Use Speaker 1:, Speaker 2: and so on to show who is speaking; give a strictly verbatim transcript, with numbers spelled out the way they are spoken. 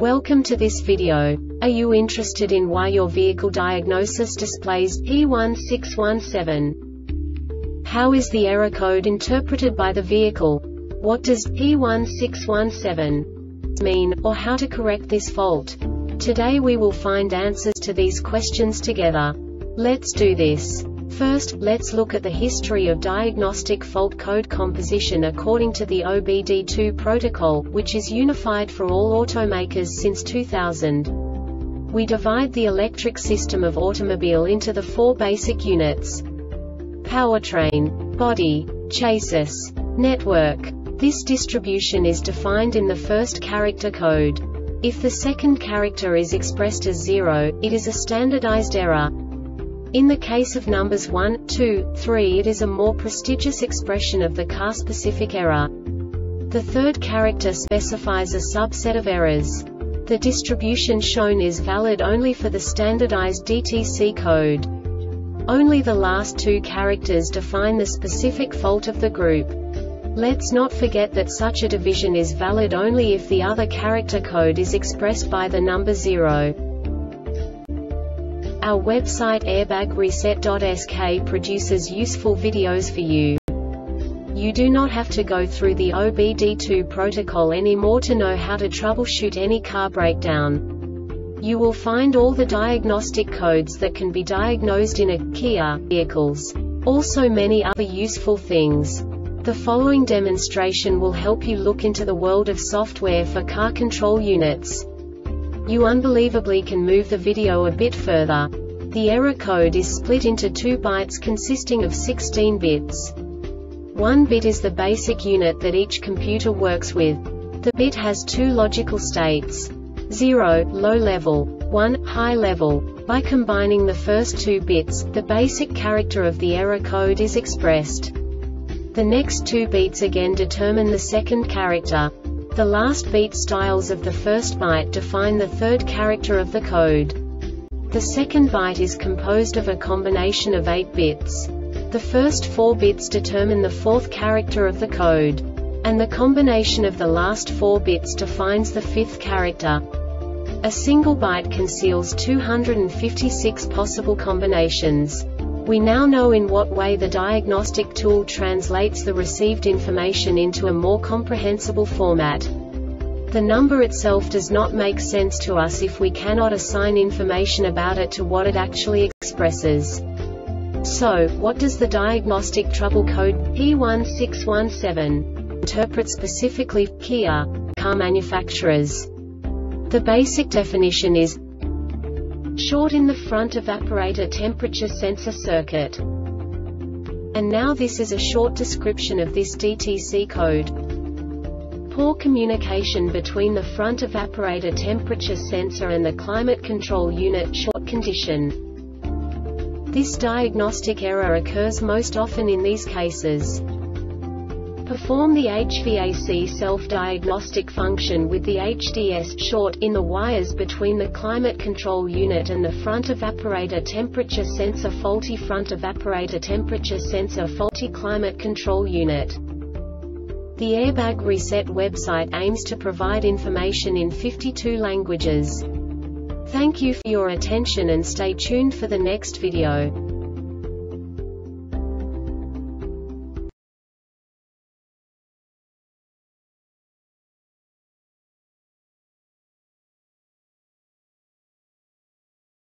Speaker 1: Welcome to this video. Are you interested in why your vehicle diagnosis displays P one six one seven? How is the error code interpreted by the vehicle? What does P one six one seven mean, or how to correct this fault? Today we will find answers to these questions together. Let's do this. First, let's look at the history of diagnostic fault code composition according to the O B D two protocol, which is unified for all automakers since two thousand. We divide the electric system of automobile into the four basic units: powertrain, body, chassis, network. This distribution is defined in the first character code. If the second character is expressed as zero, it is a standardized error. In the case of numbers one, two, three, it is a more prestigious expression of the car-specific error. The third character specifies a subset of errors. The distribution shown is valid only for the standardized D T C code. Only the last two characters define the specific fault of the group. Let's not forget that such a division is valid only if the other character code is expressed by the number zero. Our website airbag reset dot S K produces useful videos for you. You do not have to go through the O B D two protocol anymore to know how to troubleshoot any car breakdown. You will find all the diagnostic codes that can be diagnosed in a Kia vehicles. Also many other useful things. The following demonstration will help you look into the world of software for car control units. You unbelievably can move the video a bit further. The error code is split into two bytes consisting of sixteen bits. One bit is the basic unit that each computer works with. The bit has two logical states: zero, low level, one, high level. By combining the first two bits, the basic character of the error code is expressed. The next two bits again determine the second character. The last beat styles of the first byte define the third character of the code. The second byte is composed of a combination of eight bits. The first four bits determine the fourth character of the code. And the combination of the last four bits defines the fifth character. A single byte conceals two hundred fifty-six possible combinations. We now know in what way the diagnostic tool translates the received information into a more comprehensible format. The number itself does not make sense to us if we cannot assign information about it to what it actually expresses. So, what does the diagnostic trouble code P one six one seven interpret specifically for Kia car manufacturers? The basic definition is short in the front evaporator temperature sensor circuit. And now this is a short description of this D T C code. Poor communication between the front evaporator temperature sensor and the climate control unit short condition. This diagnostic error occurs most often in these cases. Perform the H V A C self-diagnostic function with the H D S short in the wires between the climate control unit and the front evaporator temperature sensor. Faulty front evaporator temperature sensor, faulty climate control unit. The Airbag Reset website aims to provide information in fifty-two languages. Thank you for your attention and stay tuned for the next video.